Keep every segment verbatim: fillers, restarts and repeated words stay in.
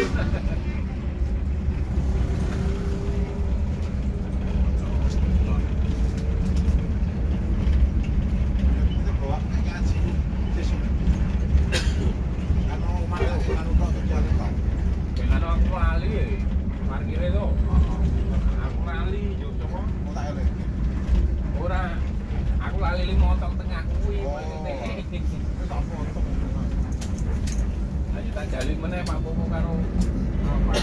Jalin meneh Pak Popo karo apa?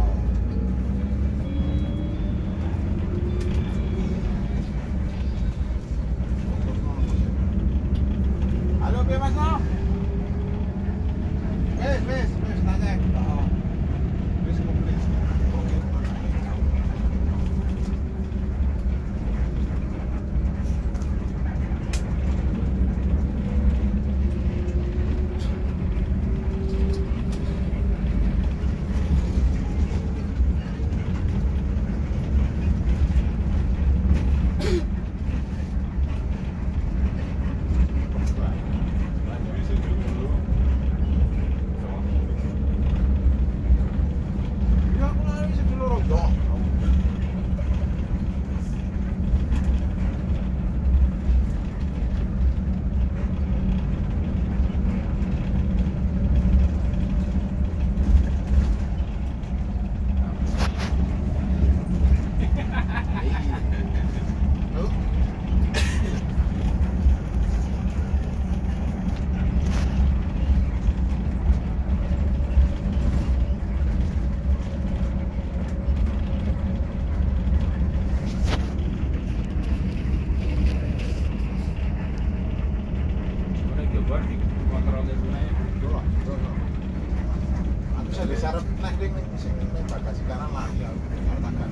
Halo, piye Mas? Wes, wes, wes tanya. Heeh. Wes komplit. Oke. Aku bisa disarep nek ning sing bagasi kanan lah ya.